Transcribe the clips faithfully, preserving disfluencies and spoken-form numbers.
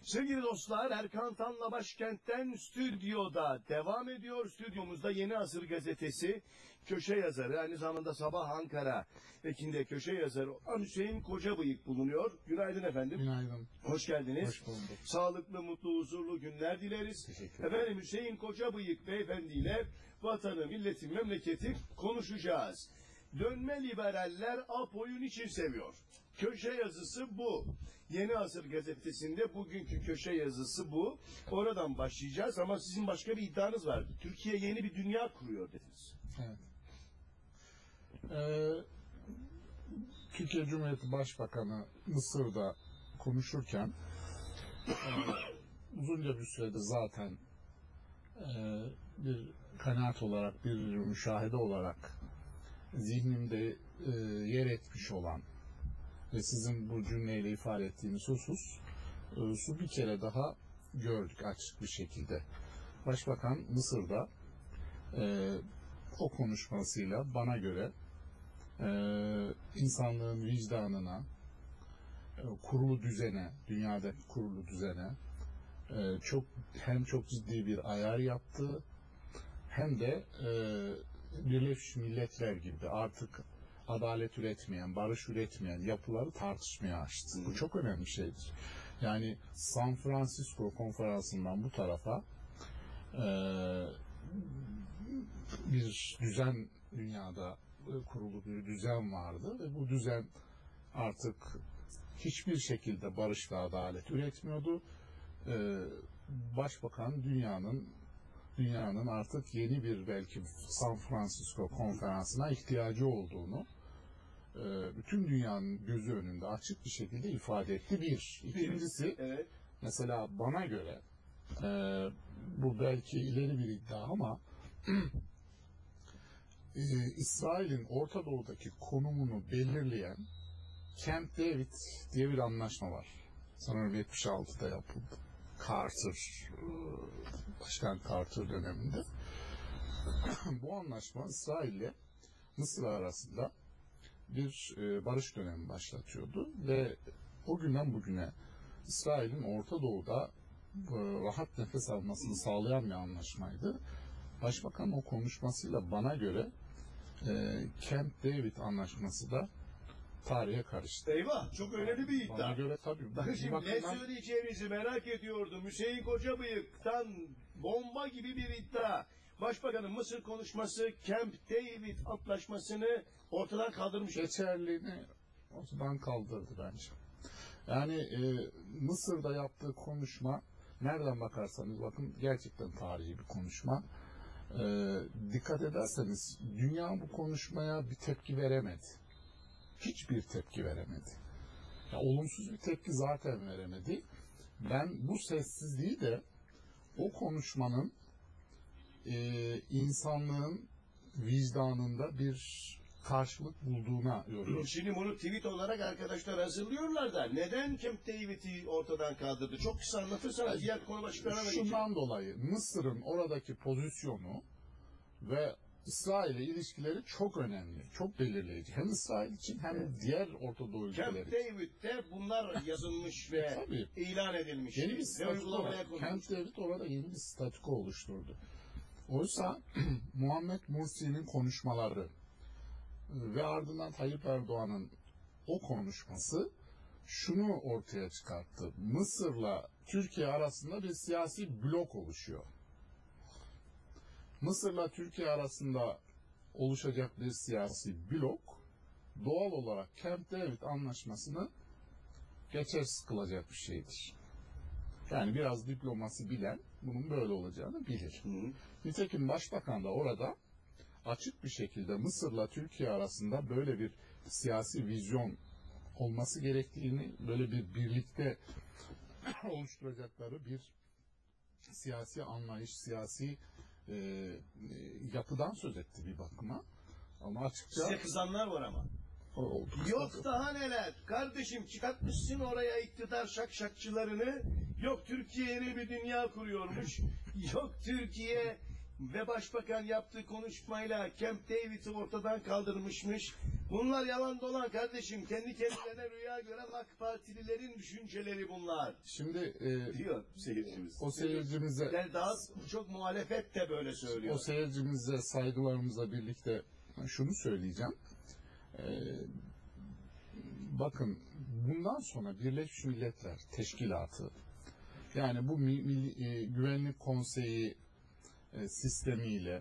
Sevgili dostlar, Erkan Tan'la başkentten stüdyoda devam ediyor. Stüdyomuzda Yeni Asır gazetesi köşe yazarı, aynı zamanda Sabah Ankara ekinde köşe yazarı Hüseyin Kocabıyık bulunuyor. Günaydın efendim. Günaydın. Hoş geldiniz. Hoş bulduk. Sağlıklı, mutlu, huzurlu günler dileriz. Efendim, Hüseyin Kocabıyık beyefendiyle vatanı, milleti, memleketi konuşacağız. Dönme liberaller Apo'yu niçin seviyor? Köşe yazısı bu. Yeni Asır gazetesinde bugünkü köşe yazısı bu. Oradan başlayacağız ama sizin başka bir iddianız vardı. Türkiye yeni bir dünya kuruyor dediniz. Evet. Ee, Türkiye Cumhuriyeti Başbakanı Mısır'da konuşurken e, uzunca bir süredir zaten e, bir kanaat olarak, bir müşahede olarak zihnimde e, yer etmiş olan ve sizin bu cümleyle ifade ettiğiniz husus e, su bir kere daha gördük açık bir şekilde. Başbakan Mısır'da e, o konuşmasıyla bana göre e, insanlığın vicdanına, e, kurulu düzene, dünyada kurulu düzene e, çok hem çok ciddi bir ayar yaptı, hem de e, Birleşmiş Milletler gibi artık adalet üretmeyen, barış üretmeyen yapıları tartışmaya açtı. Bu çok önemli bir şeydir. Yani San Francisco konferansından bu tarafa e, bir düzen, dünyada kurulu bir düzen vardı ve bu düzen artık hiçbir şekilde barış ve adalet üretmiyordu. E, Başbakan dünyanın dünyanın artık yeni bir belki San Francisco konferansına ihtiyacı olduğunu bütün dünyanın gözü önünde açık bir şekilde ifade etti. Bir. İkincisi, evet. Mesela bana göre e, bu belki ileri bir iddia ama e, İsrail'in Orta Doğu'daki konumunu belirleyen Camp David diye bir anlaşma var. Sanırım yetmiş altıda yapıldı. Carter, Başkan Carter döneminde. Bu anlaşma İsrail ile Mısır arasında bir barış dönemi başlatıyordu ve o günden bugüne İsrail'in Orta Doğu'da rahat nefes almasını sağlayan bir anlaşmaydı. Başbakan o konuşmasıyla bana göre Camp David anlaşması da tarihe karıştı. Eyvah, çok önemli bir iddia. Bana göre tabii. Bakın şimdi bakımdan... ne söyleyeceğinizi merak ediyordum. Hüseyin Kocabıyık'tan bomba gibi bir iddia. Başbakanın Mısır konuşması Camp David antlaşmasını ortadan kaldırmış. Geçerliğini ortadan kaldırdı bence. Yani e, Mısır'da yaptığı konuşma, nereden bakarsanız bakın, gerçekten tarihi bir konuşma. E, dikkat ederseniz dünya bu konuşmaya bir tepki veremedi. Hiçbir tepki veremedi. Ya, olumsuz bir tepki zaten veremedi. Ben bu sessizliği de o konuşmanın e, insanlığın vicdanında bir karşılık bulduğuna yoruyorum. Şimdi bunu tweet olarak arkadaşlar hazırlıyorlar da neden Camp David'i ortadan kaldırdı? Çok kısa anlatırsanız yani, diğer konu başlıklarına geçelim. Şundan dolayı Mısır'ın oradaki pozisyonu ve İsrail'e ilişkileri çok önemli, çok belirleyici. Hem İsrail için hem evet. diğer Orta Doğu ülkeleri için. Camp David'de bunlar yazılmış ve tabii, ilan edilmiş. Yeni bir statüko, Camp David orada yeni bir statüko oluşturdu. Oysa Muhammed Mursi'nin konuşmaları ve ardından Tayyip Erdoğan'ın o konuşması şunu ortaya çıkarttı. Mısır'la Türkiye arasında bir siyasi blok oluşuyor. Mısır'la Türkiye arasında oluşacak bir siyasi blok doğal olarak Camp David anlaşmasını geçersiz kılacak bir şeydir. Yani biraz diplomasi bilen bunun böyle olacağını bilir. Hı. Nitekim Başbakan da orada açık bir şekilde Mısır'la Türkiye arasında böyle bir siyasi vizyon olması gerektiğini, böyle bir birlikte oluşturacakları bir siyasi anlayış, siyasi e, yapıdan söz etti bir bakıma. Ama açıkça... Size kızanlar var ama. Oldu. Yok daha neler. Kardeşim, çıkartmışsın oraya iktidar şakşakçılarını. Yok Türkiye yeni bir dünya kuruyormuş. Yok Türkiye ve başbakan yaptığı konuşmayla Camp David'i ortadan kaldırmışmış. Bunlar yalan dolan kardeşim. Kendi kendilerine rüya gören AK Partililerin düşünceleri bunlar. Şimdi e, Diyor seyircimiz. o seyircimize Yani daha çok muhalefet de böyle söylüyor. o seyircimize saygılarımızla birlikte şunu söyleyeceğim. E, bakın bundan sonra Birleşmiş Milletler Teşkilatı, yani bu Milli, e, Güvenlik Konseyi e, sistemiyle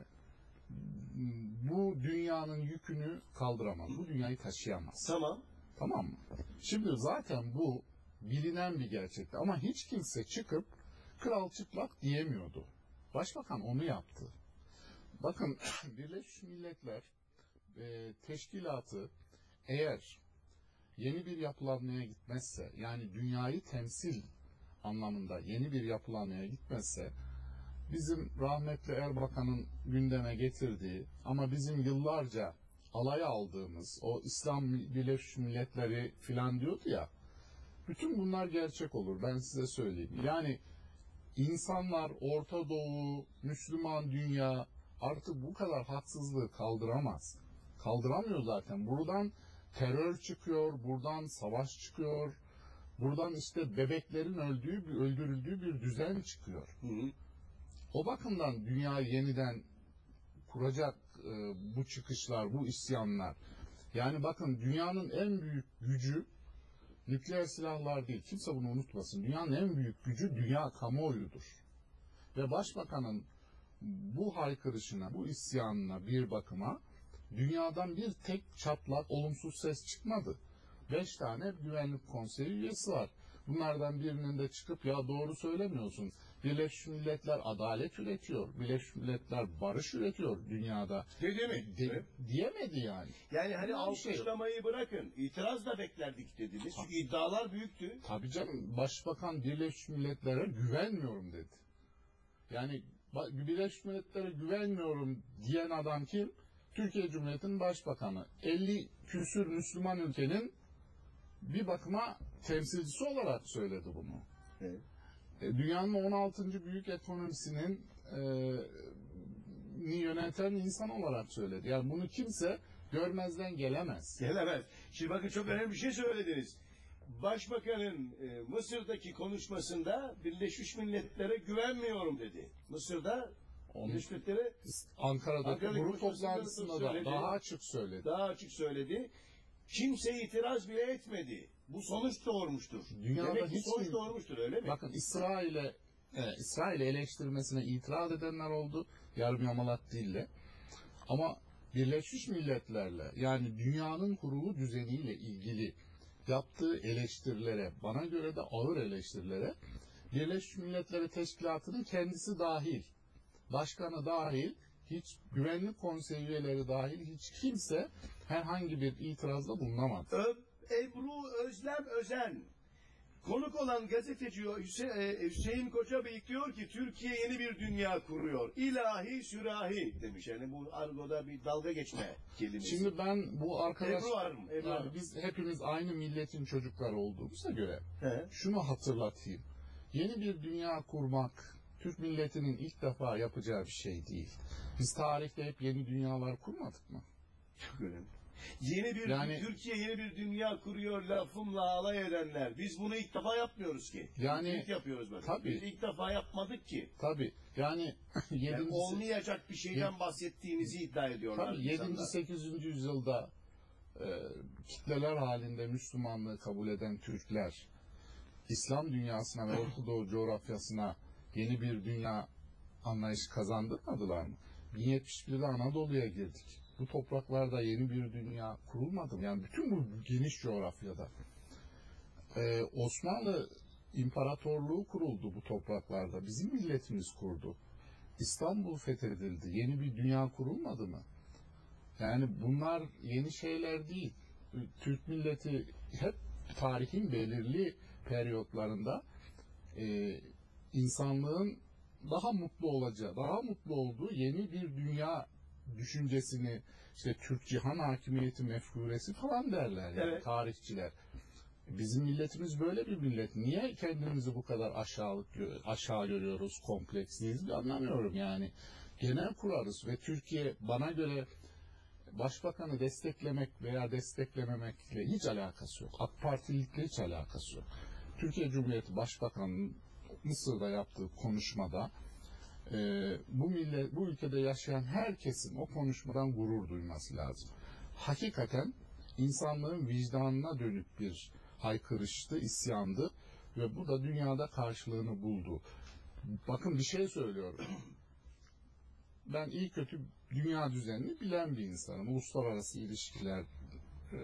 bu dünyanın yükünü kaldıramaz. Bu dünyayı taşıyamaz. Tamam. Tamam mı? Şimdi zaten bu bilinen bir gerçekti. Ama hiç kimse çıkıp kral çıplak diyemiyordu. Başbakan onu yaptı. Bakın Birleşmiş Milletler e, Teşkilatı eğer yeni bir yapılanmaya gitmezse, yani dünyayı temsil anlamında yeni bir yapılanmaya gitmezse, bizim rahmetli Erbakan'ın gündeme getirdiği ama bizim yıllarca alaya aldığımız o İslam Birleşmiş Milletleri filan diyordu ya, bütün bunlar gerçek olur, ben size söyleyeyim. Yani insanlar, Orta Doğu, Müslüman dünya artık bu kadar haksızlığı kaldıramaz. Kaldıramıyor zaten. Buradan terör çıkıyor, buradan savaş çıkıyor, buradan işte bebeklerin öldüğü, öldürüldüğü bir düzen çıkıyor. Hı hı. O bakımdan dünyayı yeniden kuracak e, bu çıkışlar, bu isyanlar. Yani bakın dünyanın en büyük gücü nükleer silahlar değil. Kimse bunu unutmasın. Dünyanın en büyük gücü dünya kamuoyudur. Ve başbakanın bu haykırışına, bu isyanına bir bakıma dünyadan bir tek çatlak, olumsuz ses çıkmadı. Beş tane Güvenlik Konseyi üyesi var. Bunlardan birinin de çıkıp ya doğru söylemiyorsun. Birleşmiş Milletler adalet üretiyor. Birleşmiş Milletler barış üretiyor dünyada. Dedi mi? De, diyemedi yani. Yani hani Bunlar bir şey yok. alkışlamayı bırakın. İtiraz da beklerdik dediniz. Çünkü iddialar büyüktü. Tabii canım, Başbakan Birleşmiş Milletler'e güvenmiyorum dedi. Yani Birleşmiş Milletler'e güvenmiyorum diyen adam kim? Türkiye Cumhuriyeti'nin Başbakanı. elli küsür Müslüman ülkenin bir bakıma temsilcisi olarak söyledi bunu. Evet. E, dünyanın on altıncı büyük ekonomisinin e, ni yöneten insan olarak söyledi. Yani bunu kimse görmezden gelemez. Gelemez. Şimdi bakın çok önemli bir şey söylediniz. Başbakanın e, Mısır'daki konuşmasında Birleşmiş Milletler'e güvenmiyorum dedi. Mısır'da Onu, Birleşmiş Milletler'e Ankara'daki Ankara'daki grup toplantısında da söyledi. daha açık söyledi. daha açık söyledi. Kimse itiraz bile etmedi. Bu sonuç doğurmuştur. Dünyada Demek ki hiç sonuç mi- doğurmuştur, öyle mi? Bakın İsrail'e e, İsrail'i eleştirmesine itiraz edenler oldu. Yarım yamalak dille. Ama Birleşmiş Milletler'le, yani dünyanın kurulu düzeniyle ilgili yaptığı eleştirilere, bana göre de ağır eleştirilere, Birleşmiş Milletleri Teşkilatı'nın kendisi dahil, başkanı dahil, hiç güvenlik konseyi üyeleri dahil hiç kimse herhangi bir itirazda bulunamadı. Ö- Ebru Özlem Özen, konuk olan gazeteci Hüse- e, Hüseyin Kocabıyık diyor ki Türkiye yeni bir dünya kuruyor. İlahi sürahi demiş. Yani bu argoda bir dalga geçme kelimesi. Şimdi ben bu arkadaş, Ebru var mı? Ebru yani Hanım. biz hepimiz aynı milletin çocukları olduğumuza göre He. şunu hatırlatayım. Yeni bir dünya kurmak Türk milletinin ilk defa yapacağı bir şey değil. Biz tarihte hep yeni dünyalar kurmadık mı? Çok önemli. Yeni bir Yani- Türkiye yeni bir dünya kuruyor lafımla alay edenler. Biz bunu ilk defa yapmıyoruz ki. Yani- ilk yapıyoruz böyle. Tabii. Biz ilk defa yapmadık ki. Tabii. Yani Yani yedinci olmayacak bir şeyden bahsettiğinizi iddia ediyorlar. Tabii yedinci insanlar. sekizinci yüzyılda e, kitleler halinde Müslümanlığı kabul eden Türkler İslam dünyasına ve Orta Doğu coğrafyasına yeni bir dünya anlayışı kazandırmadılar mı? bin yetmiş birde Anadolu'ya girdik. Bu topraklarda yeni bir dünya kurulmadı mı? Yani bütün bu geniş coğrafyada. Ee, Osmanlı İmparatorluğu kuruldu bu topraklarda. Bizim milletimiz kurdu. İstanbul fethedildi. Yeni bir dünya kurulmadı mı? Yani bunlar yeni şeyler değil. Türk milleti hep tarihin belirli periyotlarında e, insanlığın daha mutlu olacağı, daha mutlu olduğu yeni bir dünya düşüncesini, işte Türk cihan hakimiyeti mefkuresi falan derler yani Evet. tarihçiler. Bizim milletimiz böyle bir millet. Niye kendimizi bu kadar aşağılık gö- aşağı görüyoruz, kompleksliyiz? Anlamıyorum yani. genel kurarız ve Türkiye bana göre başbakanı desteklemek veya desteklememekle hiç alakası yok. AK Partililikle hiç alakası yok. Türkiye Cumhuriyeti Başbakanı'nın Mısır'da yaptığı konuşmada e, bu millet, bu ülkede yaşayan herkesin o konuşmadan gurur duyması lazım. Hakikaten insanlığın vicdanına dönük bir haykırıştı, isyandı ve bu da dünyada karşılığını buldu. Bakın bir şey söylüyorum. Ben iyi kötü dünya düzenini bilen bir insanım. Uluslararası ilişkiler e,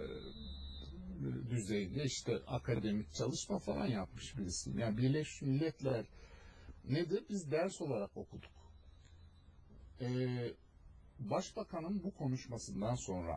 düzeyinde işte akademik çalışma falan yapmış birisiyim. Yani Birleşmiş Milletler nedir? Biz ders olarak okuduk. Ee, Başbakanın bu konuşmasından sonra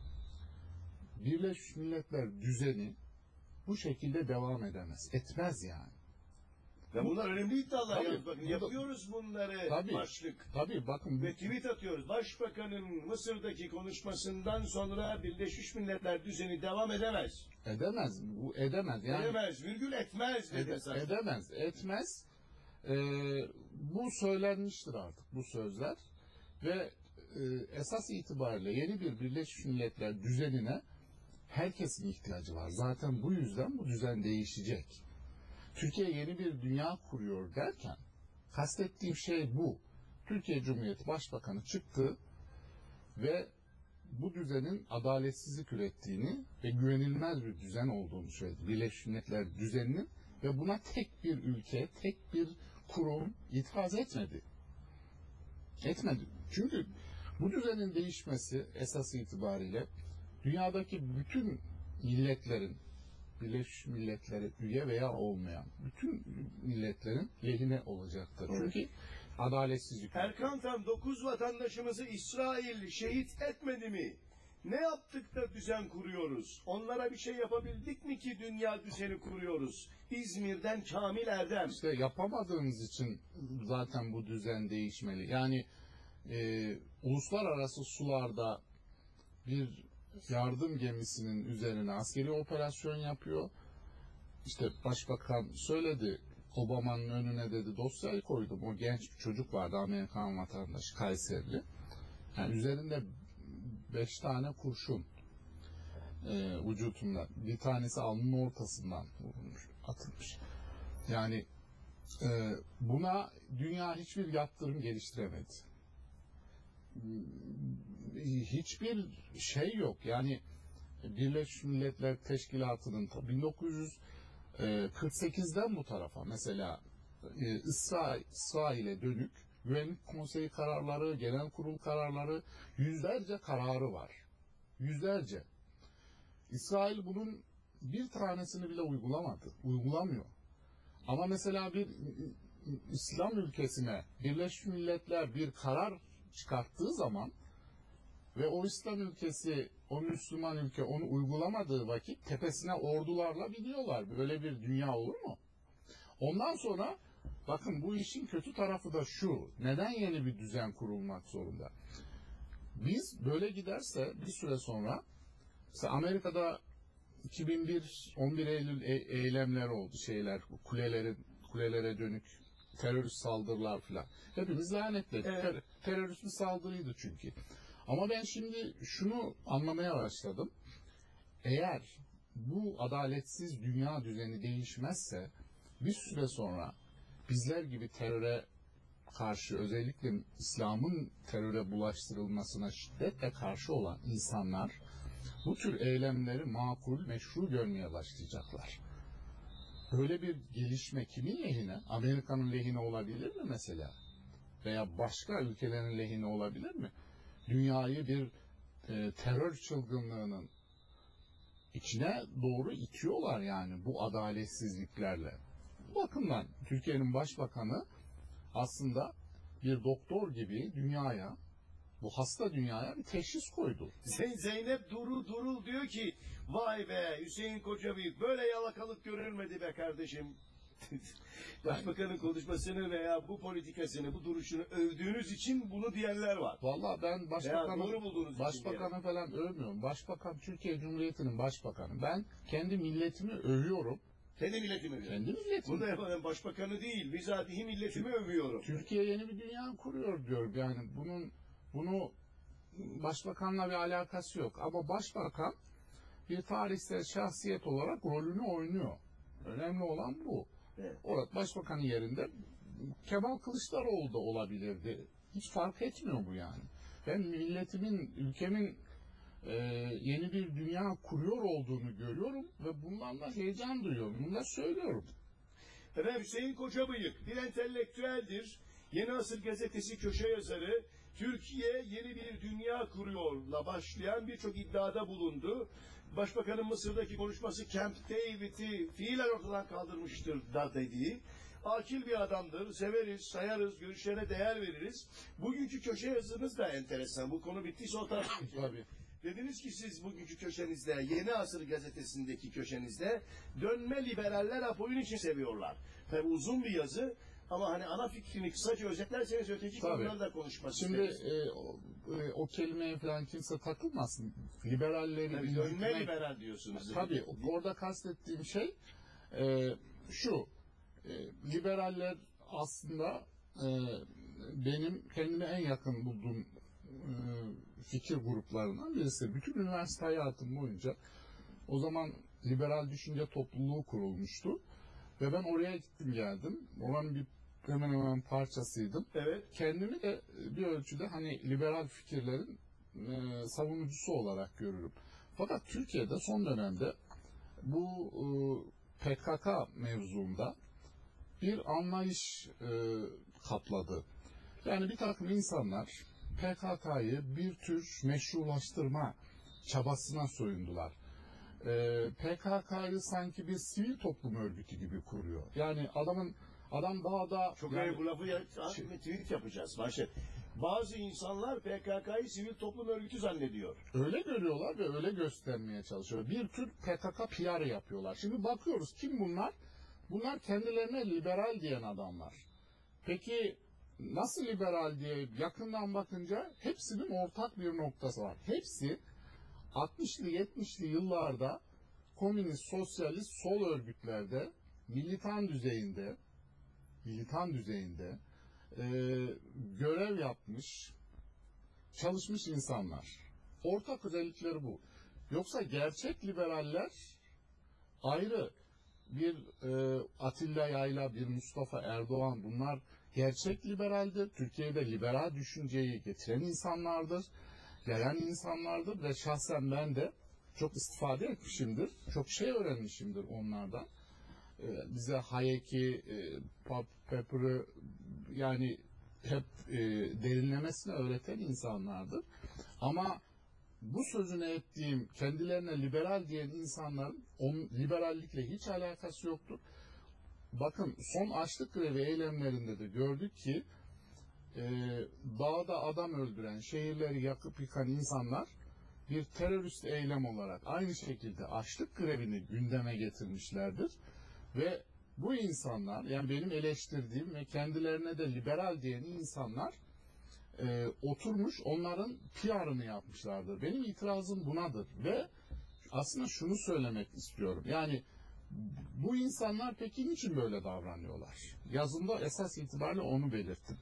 Birleşmiş Milletler düzeni bu şekilde devam edemez. Etmez yani. Ve bunlar önemli iddialar. Tabii, yalnız bakın burada- yapıyoruz bunları Tabii. başlık. Tabii bakın bu- Ve tweet atıyoruz. Başbakanın Mısır'daki konuşmasından sonra Birleşmiş Milletler düzeni devam edemez. edemez. Bu edemez. Yani Edemez, virgül etmez dedi Ede- esas. edemez, etmez. Ee, bu söylenmiştir artık bu sözler ve e, esas itibariyle yeni bir Birleşmiş Milletler düzenine herkesin ihtiyacı var. Zaten bu yüzden bu düzen değişecek. Türkiye yeni bir dünya kuruyor derken kastettiğim şey bu. Türkiye Cumhuriyeti Başbakanı çıktı ve bu düzenin adaletsizlik ürettiğini ve güvenilmez bir düzen olduğunu söyledi. Birleşmiş Milletler düzeninin ve buna tek bir ülke, tek bir kurum itiraz etmedi. Etmedi. Çünkü bu düzenin değişmesi esas itibariyle dünyadaki bütün milletlerin, Birleşmiş Milletler'e üye veya olmayan bütün milletlerin lehine olacaktır. Çünkü adaletsizlik. Erkan Tan dokuz vatandaşımızı İsrail şehit etmedi mi? Ne yaptık da düzen kuruyoruz? Onlara bir şey yapabildik mi ki dünya düzeni kuruyoruz? İzmir'den Kamil Erdem. İşte yapamadığımız için zaten bu düzen değişmeli. Yani e, uluslararası sularda bir yardım gemisinin üzerine askeri operasyon yapıyor. İşte başbakan söyledi, Obama'nın önüne dedi dosyayı koydum. O genç bir çocuk vardı, Amerikan vatandaşı, Kayserili. Yani üzerinde beş tane kurşun e, vücutunda. Bir tanesi alnının ortasından vurulmuş, atılmış. Yani e, buna dünya hiçbir yaptırım geliştiremedi. Hiçbir şey yok. Yani Birleşmiş Milletler Teşkilatı'nın bin dokuz yüz kırk sekizden bu tarafa mesela e, İsrail, İsrail'e dönük Güvenlik Konseyi kararları, Genel Kurul kararları, yüzlerce kararı var. Yüzlerce. İsrail bunun bir tanesini bile uygulamadı. Uygulamıyor. Ama mesela bir İslam ülkesine Birleşmiş Milletler bir karar çıkarttığı zaman ve o İslam ülkesi, o Müslüman ülke onu uygulamadığı vakit tepesine ordularla biniyorlar. Böyle bir dünya olur mu? Ondan sonra bakın bu işin kötü tarafı da şu. Neden yeni bir düzen kurulmak zorunda? Biz böyle giderse bir süre sonra mesela Amerika'da iki bin bir on bir Eylül e- eylemler oldu, şeyler, kulelerin kulelere dönük terörist saldırılar filan. Hepimiz lanetledik. Evet. Ter- terörist bir saldırıydı çünkü. Ama ben şimdi şunu anlamaya başladım. Eğer bu adaletsiz dünya düzeni değişmezse bir süre sonra bizler gibi teröre karşı, özellikle İslam'ın teröre bulaştırılmasına şiddetle karşı olan insanlar bu tür eylemleri makul, meşru görmeye başlayacaklar. Böyle bir gelişme kimin lehine? Amerika'nın lehine olabilir mi mesela? Veya başka ülkelerin lehine olabilir mi? Dünyayı bir e, terör çılgınlığının içine doğru itiyorlar yani bu adaletsizliklerle. Bu bakımdan Türkiye'nin başbakanı aslında bir doktor gibi dünyaya, bu hasta dünyaya bir teşhis koydu. Zeyn- Zeynep Duru Durul diyor ki vay be Hüseyin Kocabıyık böyle yalakalık görülmedi be kardeşim. Başbakanın konuşmasını veya bu politikasını, bu duruşunu övdüğünüz için bunu diyenler var. Vallahi ben Veya başbakanı, doğru bulduğunuz için başbakanı falan övmüyorum. Başbakan Türkiye Cumhuriyeti'nin başbakanı. Ben kendi milletimi övüyorum. Kendi milletimi övüyorum. Kendi milletimi. Burada efendim başbakanı değil, bizatihi milletimi övüyorum. Türkiye yeni bir dünya kuruyor diyor. Yani bunun bunu başbakanla bir alakası yok. Ama başbakan bir tarihsel şahsiyet olarak rolünü oynuyor. Önemli olan bu. Evet. Orada başbakanın yerinde Kemal Kılıçdaroğlu da olabilirdi. Hiç fark etmiyor bu yani. Ben milletimin, ülkemin e, yeni bir dünya kuruyor olduğunu görüyorum ve bundan da heyecan duyuyorum. Bunu da söylüyorum. Efendim Hüseyin Kocabıyık bir entelektüeldir. Yeni Asır Gazetesi köşe yazarı. Türkiye yeni bir dünya kuruyorla başlayan birçok iddiada bulundu. Başbakanın Mısır'daki konuşması Camp David'i fiilen ortadan kaldırmıştır da dediği. Akil bir adamdır, severiz, sayarız, görüşlerine değer veririz. Bugünkü köşe yazınız da enteresan. Bu konu bittiyse o tarafa Tabii. Dediniz ki siz bugünkü köşenizde, Yeni Asır Gazetesi'ndeki köşenizde dönme liberaller Apo'yun için seviyorlar. Tabi uzun bir yazı ama hani ana fikrini kısaca özetlerseniz öteki konuları da konuşmak Şimdi isteriz. e, o, e, o kelimeye falan kimse takılmasın. Liberalleri... Tabii dönme incitmek, liberal diyorsunuz. Tabii orada kastettiğim şey e, şu. E, liberaller aslında e, benim kendime en yakın bulduğum e, fikir gruplarından birisi. Bütün üniversite hayatım boyunca o zaman liberal düşünce topluluğu kurulmuştu. Ve ben oraya gittim geldim. Oranın bir hemen hemen parçasıydım. Evet. Kendimi de bir ölçüde hani liberal fikirlerin e, savunucusu olarak görürüm. Fakat Türkiye'de son dönemde bu e, P K K mevzuunda bir anlayış e, kapladı. Yani bir takım insanlar P K K'yı bir tür meşrulaştırma çabasına soyundular. E, P K K'yı sanki bir sivil toplum örgütü gibi kuruyor. Yani adamın adam daha da... Çok yani, öyle bu lafı ya, tweet yapacağız. Başka. Bazı insanlar P K K'yı sivil toplum örgütü zannediyor. Öyle görüyorlar ve öyle göstermeye çalışıyor. Bir tür P K K P R yapıyorlar. Şimdi bakıyoruz kim bunlar? Bunlar kendilerine liberal diyen adamlar. Peki nasıl liberal diye yakından bakınca hepsinin ortak bir noktası var. Hepsi altmışlı yetmişli yıllarda komünist, sosyalist, sol örgütlerde militan düzeyinde militan düzeyinde e, görev yapmış, çalışmış insanlar. Ortak özellikleri bu. Yoksa gerçek liberaller ayrı. Bir e, Atilla Yayla, bir Mustafa Erdoğan, bunlar gerçek liberaldir. Türkiye'de liberal düşünceyi getiren insanlardır, yayan insanlardır ve şahsen ben de çok istifade etmişimdir. Çok şey öğrenmişimdir onlardan. E, bize Hayek'i, e, Popper'ı yani hep e, derinlemesine öğreten insanlardır. Ama bu sözünü ettiğim kendilerine liberal diyen insanların onun liberallikle hiç alakası yoktur. Bakın son açlık grevi eylemlerinde de gördük ki e, dağda adam öldüren, şehirleri yakıp yıkan insanlar bir terörist eylem olarak aynı şekilde açlık grevini gündeme getirmişlerdir. Ve bu insanlar, yani benim eleştirdiğim ve kendilerine de liberal diyen insanlar e, oturmuş onların P R'ını yapmışlardır. Benim itirazım bunadır ve aslında şunu söylemek istiyorum. Yani bu insanlar peki niçin böyle davranıyorlar? Yazımda esas itibariyle onu belirttim.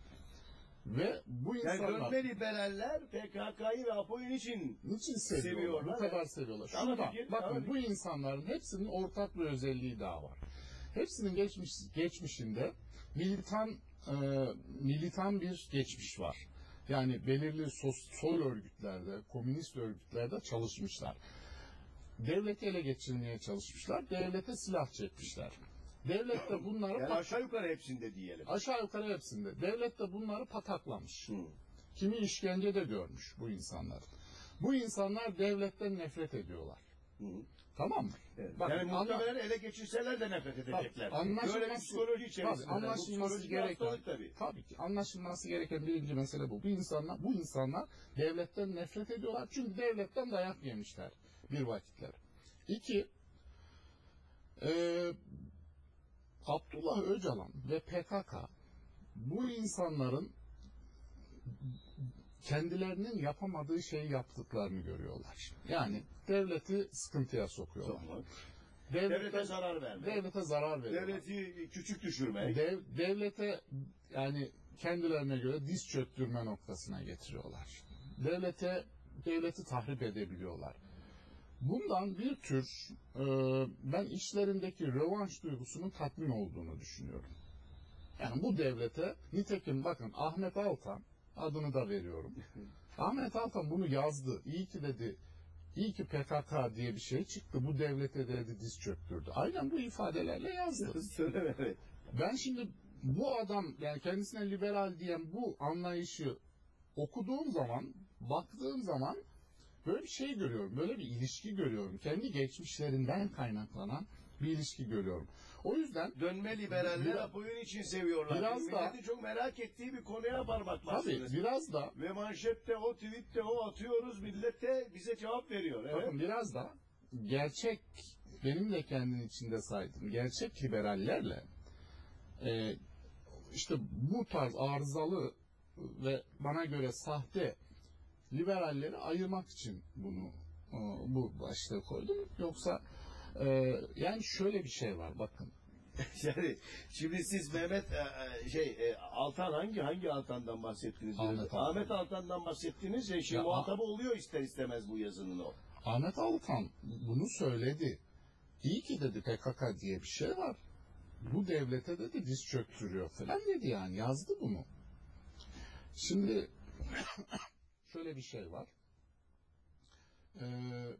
Ve bu insanlar... Yani dönme liberaller P K K'yı ve Apo'yu niçin, niçin seviyorlar? seviyorlar? Bu kadar seviyorlar. Şunu bak, bakın bu insanların hepsinin ortak bir özelliği daha var. Hepsinin geçmiş, geçmişinde militan e, militan bir geçmiş var. Yani belirli sol, sol örgütlerde, komünist örgütlerde çalışmışlar. Devleti ele geçirmeye çalışmışlar. Devlete silah çekmişler. Devlet de bunları... Yani aşağı yukarı hepsinde diyelim. Aşağı yukarı hepsinde. Devlet de bunları pataklamış. Hmm. Kimi işkence de görmüş bu insanlar. Bu insanlar devletten nefret ediyorlar. Hmm. Tamam mı? Evet. Bak, yani muhtemelen ele geçirseler de nefret edecekler. Böyle bir psikoloji içerisinde. Tabii, anlaşılması gereken, tabii. tabii ki anlaşılması gereken birinci mesele bu. Bu insanlar, bu insanlar devletten nefret ediyorlar. Çünkü devletten dayak yemişler bir vakitler. İki, e, Abdullah Öcalan ve P K K bu insanların kendilerinin yapamadığı şeyi yaptıklarını görüyorlar. Yani devleti sıkıntıya sokuyorlar. Tamam. devlete, devlete zarar vermek. Devlete zarar veriyorlar. Devleti küçük düşürmek. Dev, devlete yani kendilerine göre diz çöktürme noktasına getiriyorlar. Devlete devleti tahrip edebiliyorlar. Bundan bir tür e, ben içlerindeki rövanş duygusunun tatmin olduğunu düşünüyorum. Yani bu devlete, nitekim bakın Ahmet Altan, adını da veriyorum. Ahmet Altan bunu yazdı. İyi ki dedi, iyi ki P K K diye bir şey çıktı. Bu devlete dedi diz çöktürdü. Aynen bu ifadelerle yazdı. Ben şimdi bu adam, yani kendisine liberal diyen bu anlayışı okuduğum zaman, baktığım zaman böyle bir şey görüyorum. Böyle bir ilişki görüyorum. Kendi geçmişlerinden kaynaklanan bir ilişki görüyorum. O yüzden dönme liberaller biraz, Apo'yun için seviyorlar. Biraz da Milleti çok merak ettiği bir konuya parmak tabii bastınız. biraz da ve manşette o, tweette o atıyoruz, millet de bize cevap veriyor. Evet. Bakın biraz da gerçek, benim de kendin içinde saydığım gerçek liberallerle e, işte bu tarz arızalı ve bana göre sahte liberalleri ayırmak için bunu e, bu başlığı koydum. Yoksa e, yani şöyle bir şey var bakın. Yani şimdi siz Mehmet e, şey e, Altan hangi hangi Altan'dan bahsettiniz? Ahmet Altan. Ahmet Altan'dan bahsettiniz ya, şimdi Ya, muhatabı oluyor ister istemez bu yazının o. Ahmet Altan bunu söyledi. İyi ki dedi P K K diye bir şey var. Bu devlete dedi diz çöktürüyor falan dedi, yani yazdı bunu. Şimdi şöyle bir şey var. Ee,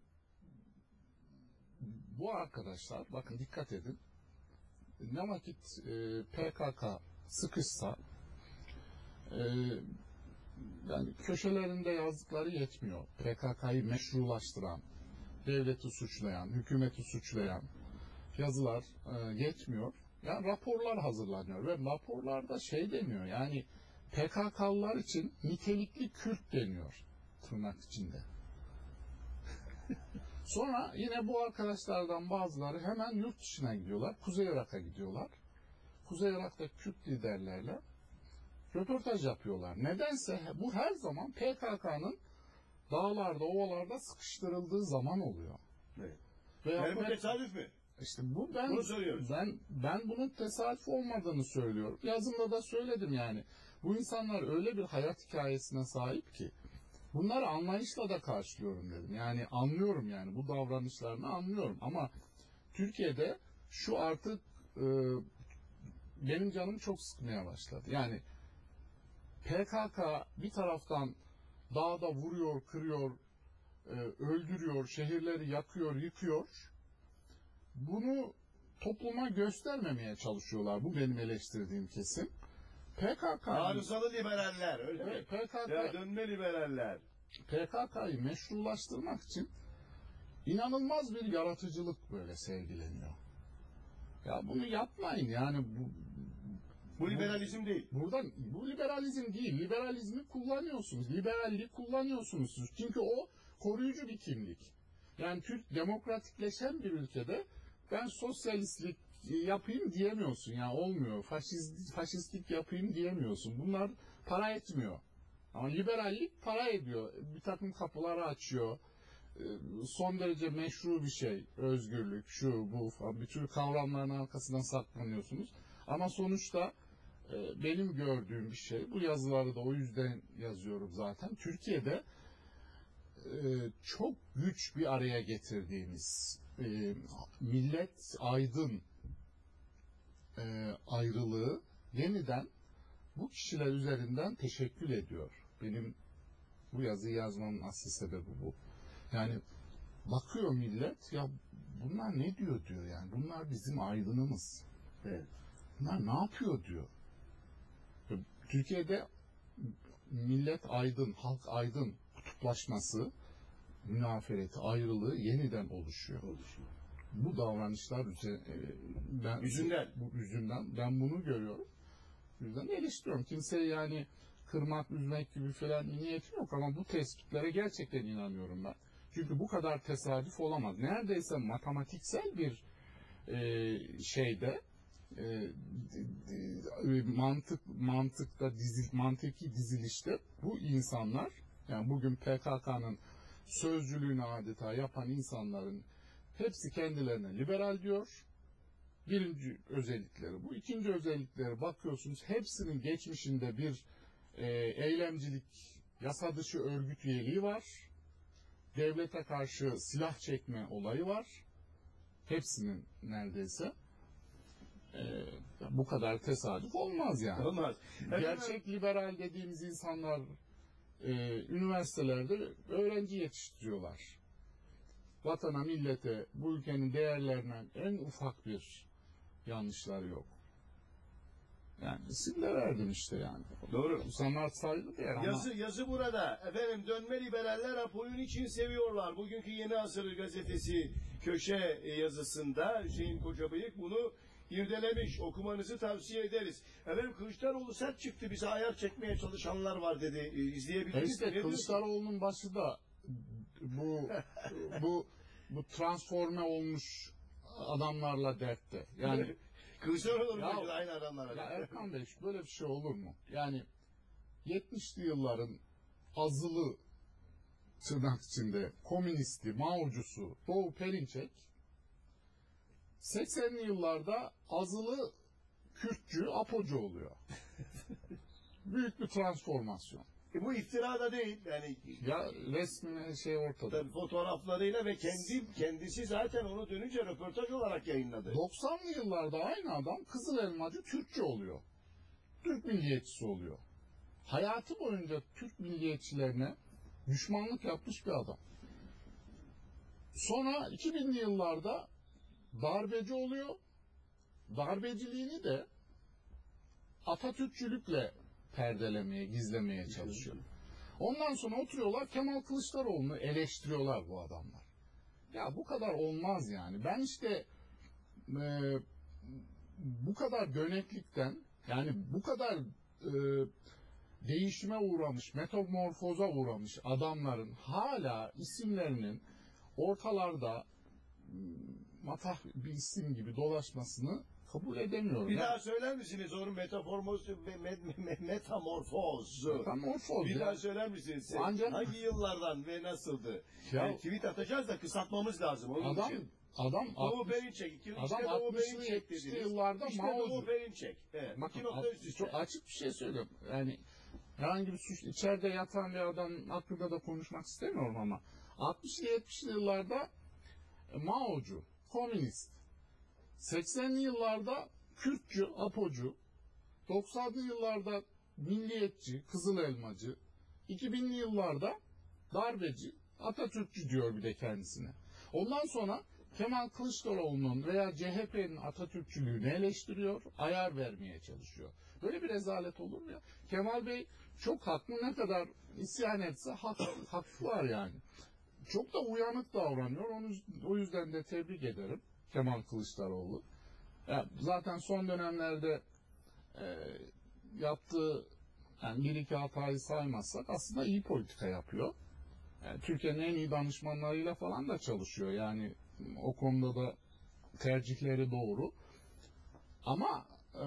bu arkadaşlar bakın dikkat edin. Ne vakit e, P K K sıkışsa e, yani köşelerinde yazdıkları yetmiyor. P K K'yı meşrulaştıran, devleti suçlayan, hükümeti suçlayan yazılar e, yetmiyor. Yani raporlar hazırlanıyor ve raporlarda şey deniyor, yani P K K'lılar için nitelikli Kürt deniyor tırnak içinde. Sonra yine bu arkadaşlardan bazıları hemen yurt dışına gidiyorlar. Kuzey Irak'a gidiyorlar. Kuzey Irak'ta Kürt liderlerle röportaj yapıyorlar. Nedense bu her zaman P K K'nın dağlarda, ovalarda sıkıştırıldığı zaman oluyor. Evet. Veya Yani bu tesadüf mü? İşte bu ben Bunu söylüyoruz. ben ben bunun tesadüf olmadığını söylüyorum. Yazımda da söyledim yani. Bu insanlar öyle bir hayat hikayesine sahip ki bunları anlayışla da karşılıyorum dedim. Yani anlıyorum, yani bu davranışlarını anlıyorum ama Türkiye'de şu artık e, benim canım çok sıkmaya başladı. Yani P K K bir taraftan dağda vuruyor, kırıyor, e, öldürüyor, şehirleri yakıyor, yıkıyor. Bunu topluma göstermemeye çalışıyorlar. Bu benim eleştirdiğim kesim. P K K Arızalı liberaller öyle mi? P K K Ya dönme liberaller. P K K'yı meşrulaştırmak için inanılmaz bir yaratıcılık böyle sergileniyor. Ya bunu yapmayın yani bu Bu liberalizm değil. buradan bu liberalizm değil. Liberalizmi kullanıyorsunuz. Liberalliği kullanıyorsunuz. Çünkü o koruyucu bir kimlik. Yani Türk demokratikleşen bir ülkede ben sosyalistlik yapayım diyemiyorsun. Yani olmuyor. Faşist, faşistlik yapayım diyemiyorsun. Bunlar para etmiyor. Ama liberallik para ediyor. Bir takım kapıları açıyor. Son derece meşru bir şey. Özgürlük, şu, bu falan. Bütün kavramların arkasından saklanıyorsunuz. Ama sonuçta benim gördüğüm bir şey. Bu yazıları da o yüzden yazıyorum zaten. Türkiye'de çok güç bir araya getirdiğimiz millet aydın ayrılığı yeniden bu kişiler üzerinden teşekkül ediyor. Benim bu yazıyı yazmamın asıl sebebi bu. Yani bakıyor millet, ya bunlar ne diyor diyor yani. Bunlar bizim aydınımız. Evet. Bunlar ne yapıyor diyor. Türkiye'de millet aydın, halk aydın kutuplaşması, münafereti, ayrılığı yeniden oluşuyor. Oluşuyor. Bu davranışlar üzerine, ben, yüzünden. Bu yüzünden ben bunu görüyorum. Yüzden eleştiriyorum. Kimseyi yani kırmak, üzmek gibi falan niyetim yok ama bu tespitlere gerçekten inanıyorum ben. Çünkü bu kadar tesadüf olamaz. Neredeyse matematiksel bir e, şeyde e, d, d, mantık mantıkta dizil, mantıki dizilişte bu insanlar, yani bugün P K K'nın sözcülüğünü adeta yapan insanların hepsi kendilerine liberal diyor. Birinci özellikleri bu. İkinci özellikleri bakıyorsunuz hepsinin geçmişinde bir e, eylemcilik, yasa dışı örgüt üyeliği var. Devlete karşı silah çekme olayı var. Hepsinin neredeyse. E, bu kadar tesadüf olmaz yani. Olmaz. Gerçek liberal dediğimiz insanlar e, üniversitelerde öğrenci yetiştiriyorlar. Vatana, millete, bu ülkenin değerlerine en ufak bir yanlışları yok. Yani isim de verdim işte yani. Doğru. İnsanlar saygı değer ama... Yazı, yazı burada. Efendim dönme liberaller Apo'yu için seviyorlar. Bugünkü Yeni Asır gazetesi köşe yazısında Hüseyin Kocabıyık bunu irdelemiş. Okumanızı tavsiye ederiz. Efendim Kılıçdaroğlu sert çıktı. Bize ayar çekmeye çalışanlar var dedi. E, izleyebildiniz mi? İşte Kılıçdaroğlu'nun başı da bu bu bu transforme olmuş adamlarla dertte. Yani Kılıçdaroğlu ya, aynı adamlara. Ya Erkan Bey böyle bir şey olur mu? Yani yetmişli yılların azılı tırnak içinde komünisti, Mao'cusu Doğu Perinçek seksenli yıllarda azılı Kürtçü, Apocu oluyor. Büyük bir transformasyon. E bu iftira da değil. Yani ya resmi şey ortada. Tabii fotoğraflarıyla ve kendi kendisi zaten onu dönünce röportaj olarak yayınladı. doksanlı yıllarda aynı adam Kızıl Elmacı Türkçü oluyor. Türk milliyetçisi oluyor. Hayatı boyunca Türk milliyetçilerine düşmanlık yapmış bir adam. Sonra iki binli yıllarda darbeci oluyor. Darbeciliğini de Atatürkçülükle perdelemeye, gizlemeye çalışıyor. Ondan sonra oturuyorlar Kemal Kılıçdaroğlu'nu eleştiriyorlar bu adamlar. Ya bu kadar olmaz yani. Ben işte e, bu kadar döneklikten yani bu kadar e, değişime uğramış, metamorfoza uğramış adamların hala isimlerinin ortalarda matah bir isim gibi dolaşmasını kabul edemiyorum. Bir yani. daha söyler misiniz onun metaformoz, met, met, metamorfoz? Metamorfoz. Bir ya. daha söyler misiniz? Ancak, hangi yıllardan ve nasıldı? Ya, yani tweet atacağız da kısaltmamız lazım. Onun adam için. adam Doğu Perinçek. İşte adam Doğu Perinçek altmışlı dediniz. yıllarda İşte Mao'cu. Doğu Perinçek. Evet. Bakın, İki nokta üst üste. çok açık bir şey söylüyorum. Yani herhangi bir suç içeride yatan bir adam hakkında da konuşmak istemiyorum ama altmışlı yetmişli yıllarda Mao'cu, komünist. seksenli yıllarda Kürtçü, Apocu. doksanlı yıllarda milliyetçi, Kızıl Elmacı. iki binli yıllarda darbeci, Atatürkçü diyor bir de kendisine. Ondan sonra Kemal Kılıçdaroğlu'nun veya C H P'nin Atatürkçülüğünü eleştiriyor, ayar vermeye çalışıyor. Böyle bir rezalet olur mu ya? Kemal Bey çok haklı, ne kadar isyan etse hak, hakkı var yani. Çok da uyanık davranıyor, onu, o yüzden de tebrik ederim Kemal Kılıçdaroğlu. Ya, zaten son dönemlerde e, yaptığı yani bir iki hatayı saymazsak aslında iyi politika yapıyor. Yani Türkiye'nin en iyi danışmanlarıyla falan da çalışıyor. Yani o konuda da tercihleri doğru. Ama e,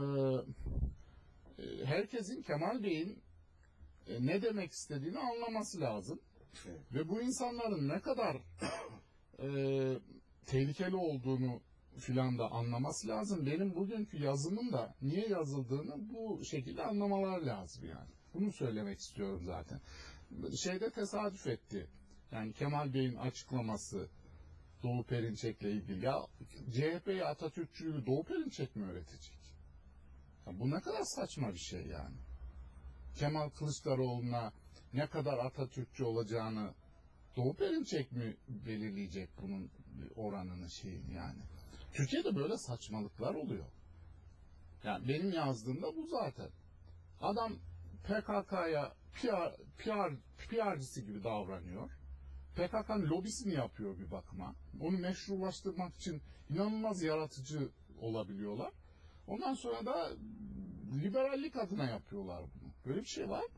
e, herkesin Kemal Bey'in e, ne demek istediğini anlaması lazım. Evet. Ve bu insanların ne kadar e, tehlikeli olduğunu filan da anlaması lazım. Benim bugünkü yazımın da niye yazıldığını bu şekilde anlamalar lazım yani. Bunu söylemek istiyorum zaten. Şeyde tesadüf etti. Yani Kemal Bey'in açıklaması Doğu Perinçek'le ilgili. Ya C H P'ye Atatürkçülüğü Doğu Perinçek mi öğretecek? Ya bu ne kadar saçma bir şey yani. Kemal Kılıçdaroğlu'na ne kadar Atatürkçü olacağını Doğu Perinçek mi belirleyecek bunun oranını şeyini yani. Türkiye'de böyle saçmalıklar oluyor. Yani benim yazdığımda bu zaten. Adam P K K'ya P R, P R, P R'cisi gibi davranıyor. P K K'nın lobisini yapıyor bir bakıma. Onu meşrulaştırmak için inanılmaz yaratıcı olabiliyorlar. Ondan sonra da liberallik adına yapıyorlar bunu. Böyle bir şey var mı?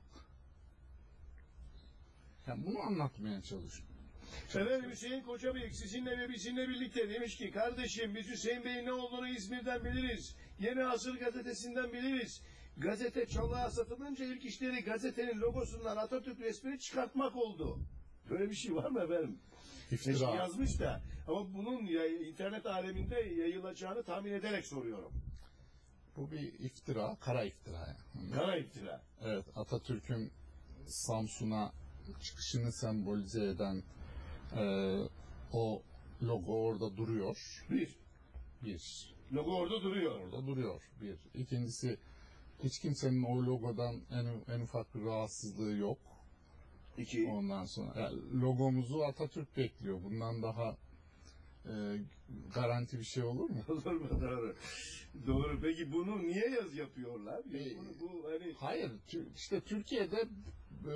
Yani bunu anlatmaya çalışıyorum. Efendim Hüseyin Kocabıyık sizinle ve bizimle birlikte demiş ki kardeşim biz Hüseyin Bey'in ne olduğunu İzmir'den biliriz. Yeni Asır gazetesinden biliriz. Gazete çalığa satılınca ilk işleri gazetenin logosundan Atatürk resmini çıkartmak oldu. Böyle bir şey var mı efendim? İftira. Seçkin yazmış da ama bunun ya, internet aleminde yayılacağını tahmin ederek soruyorum. Bu bir iftira, kara iftira. Yani. Kara iftira. Evet, Atatürk'ün Samsun'a çıkışını sembolize eden e, o logo orada duruyor. Bir. Bir. Logo orada duruyor. Orada duruyor. Bir. İkincisi, hiç kimsenin o logodan en, en ufak bir rahatsızlığı yok. İki. Ondan sonra yani logomuzu Atatürk bekliyor. Bundan daha e, garanti bir şey olur mu? Olur mu? Doğru. Doğru. Peki bunu niye yaz yapıyorlar? Ee, Bunu, bu hani Hayır. işte Türkiye'de e,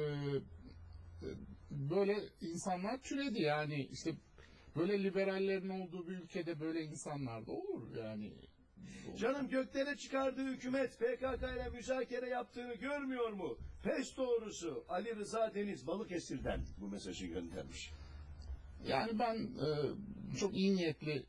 böyle insanlar türedi yani işte böyle liberallerin olduğu bir ülkede böyle insanlar da olur yani. canım göklere çıkardığı hükümet P K K ile müzakere yaptığını görmüyor mu? Pes doğrusu Ali Rıza Deniz Balıkesir'den bu mesajı göndermiş. Yani ben e, çok iyi niyetli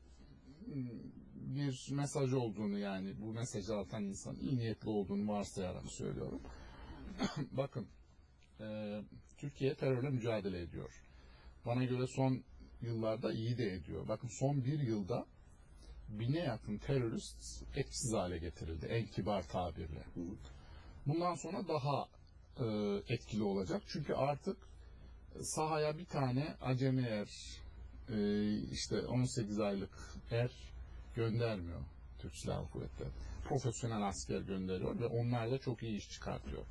bir mesaj olduğunu yani bu mesajı atan insan iyi niyetli olduğunu varsayarak söylüyorum. Bakın e, Türkiye terörle mücadele ediyor. Bana göre son yıllarda iyi de ediyor. Bakın son bir yılda bine yakın terörist etkisiz hale getirildi. En kibar tabirle. Bundan sonra daha e, etkili olacak. Çünkü artık sahaya bir tane acemi er, e, işte on sekiz aylık er göndermiyor Türk Silahlı Kuvvetleri. Profesyonel asker gönderiyor ve onlar da çok iyi iş çıkartıyor.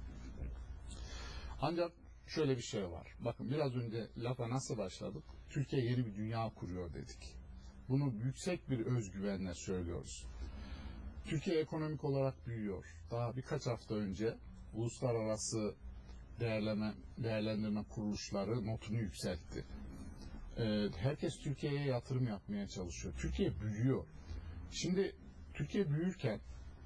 Ancak şöyle bir şey var. Bakın biraz önce lafa nasıl başladık? Türkiye yeni bir dünya kuruyor dedik. Bunu yüksek bir özgüvenle söylüyoruz. Türkiye ekonomik olarak büyüyor. Daha birkaç hafta önce uluslararası değerleme, değerlendirme kuruluşları notunu yükseltti. Ee, herkes Türkiye'ye yatırım yapmaya çalışıyor. Türkiye büyüyor. Şimdi Türkiye büyürken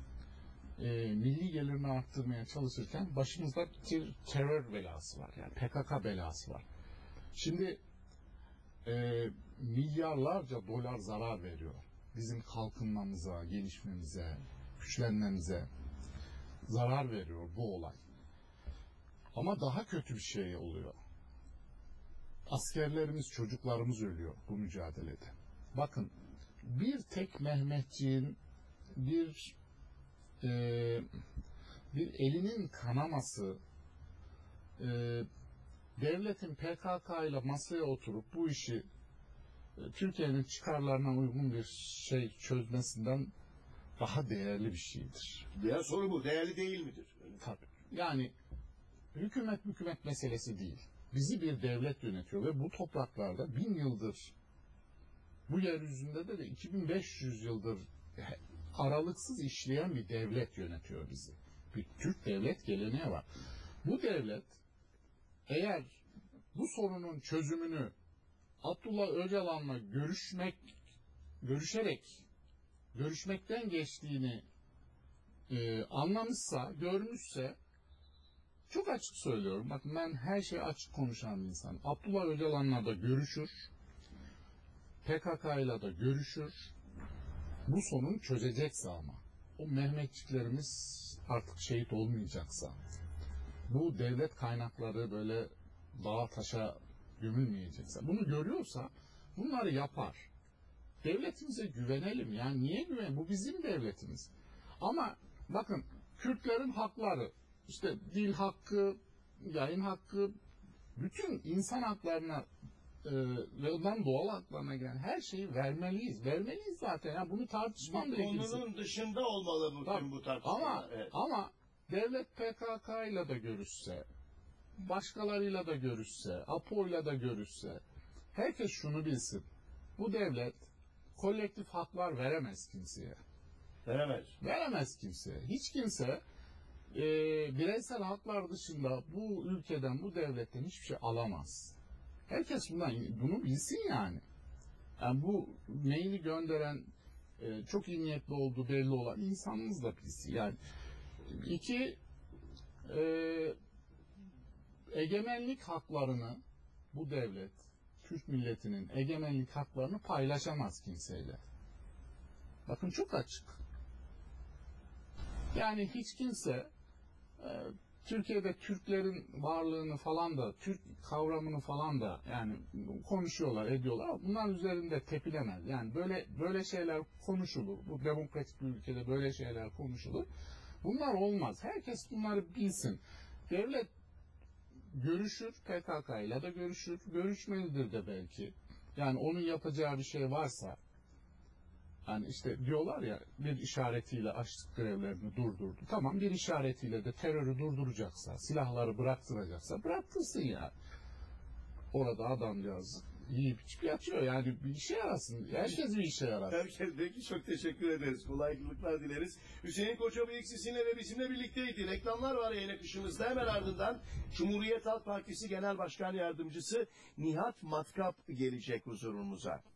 e, milli gelirini arttırmaya çalışırken başımızda bir terör belası var. Yani P K K belası var. Şimdi e, milyarlarca dolar zarar veriyor. Bizim kalkınmamıza, gelişmemize, güçlenmemize zarar veriyor bu olay. Ama daha kötü bir şey oluyor. Askerlerimiz, çocuklarımız ölüyor bu mücadelede. Bakın, bir tek Mehmetçiğin bir e, bir elinin kanaması e, devletin P K K ile masaya oturup bu işi e, Türkiye'nin çıkarlarına uygun bir şey çözmesinden daha değerli bir şeydir. Diğer soru bu. Değerli değil midir? Tabii. Yani hükümet hükümet meselesi değil. Bizi bir devlet yönetiyor ve bu topraklarda bin yıldır bu yeryüzünde de, de iki bin beş yüz yıldır aralıksız işleyen bir devlet yönetiyor bizi. Bir Türk devlet geleneği var. Bu devlet eğer bu sorunun çözümünü Abdullah Öcalan'la görüşmek görüşerek görüşmekten geçtiğini e, anlamışsa, görmüşse, çok açık söylüyorum. Bakın ben her şeyi açık konuşan bir insanım. Abdullah Öcalan'la da görüşür, P K K'yla da görüşür. Bu sorunu çözecekse ama, o Mehmetçiklerimiz artık şehit olmayacaksa, bu devlet kaynakları böyle dağa taşa gömülmeyecekse, bunu görüyorsa bunları yapar. Devletimize güvenelim. Yani niye güven? Bu bizim devletimiz. Ama bakın, Kürtlerin hakları, işte dil hakkı, yayın hakkı, bütün insan haklarına e, ve ondan doğal haklarına gelen her şeyi vermeliyiz. Vermeliyiz zaten. Yani bunu tartışmam Bu konunun dışında olmalı bu, Tabii. bu tartışma. Ama, evet. ama devlet P K K ile de görüşse, başkalarıyla da görüşse, A P O ile de görüşse, herkes şunu bilsin. Bu devlet kolektif haklar veremez kimseye. Veremez. Veremez kimseye. Hiç kimse e, bireysel haklar dışında bu ülkeden, bu devletten hiçbir şey alamaz. Herkes bundan, bunu bilsin yani. Yani bu maili gönderen e, çok iyi niyetli olduğu belli olan insanımız da bilsin. Yani iki e, egemenlik haklarını bu devlet, Türk milletinin egemenlik haklarını paylaşamaz kimseyle. Bakın çok açık. Yani hiç kimse e, Türkiye'de Türklerin varlığını falan da, Türk kavramını falan da yani konuşuyorlar, ediyorlar ama bunların üzerinde tepilemez. Yani böyle böyle şeyler konuşulur. Bu demokratik bir ülkede böyle şeyler konuşulur. Bunlar olmaz. Herkes bunları bilsin. Devlet görüşür, P K K ile de görüşür, görüşmelidir de belki. Yani onun yapacağı bir şey varsa, yani işte diyorlar ya, bir işaretiyle açlık grevlerini durdurdu. Tamam, bir işaretiyle de terörü durduracaksa, silahları bıraktıracaksa bıraktırsın ya. Orada adamcağız yiyip içip yatıyor. Yani bir işe yarasın. Herkes bir işe yarar. Herkes peki, çok teşekkür ederiz. Kolaylıklar dileriz. Hüseyin Koçabıyık sizinle ve bizimle birlikteydi. Reklamlar var yayın akışımızda. Hemen ardından Cumhuriyet Halk Partisi Genel Başkan Yardımcısı Nihat Matkap gelecek huzurumuza.